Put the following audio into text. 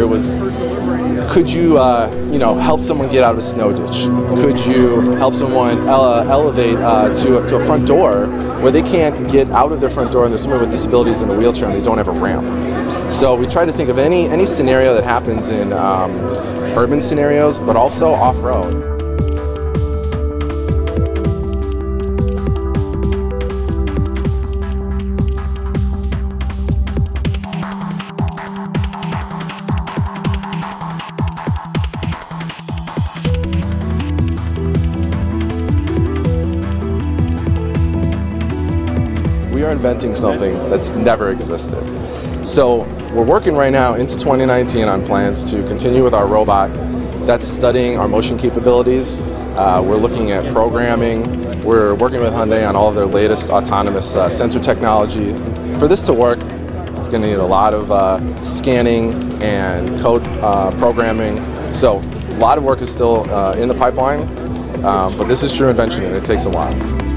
was, could you, help someone get out of a snow ditch? Could you help someone elevate to a front door where they can't get out of their front door and there's someone with disabilities in a wheelchair and they don't have a ramp? So we try to think of any scenario that happens in urban scenarios, but also off-road. We are inventing something that's never existed. So we're working right now into 2019 on plans to continue with our robot that's studying our motion capabilities. We're looking at programming. We're working with Hyundai on all of their latest autonomous sensor technology. For this to work, it's going to need a lot of scanning and code programming. So a lot of work is still in the pipeline, but this is true invention and it takes a while.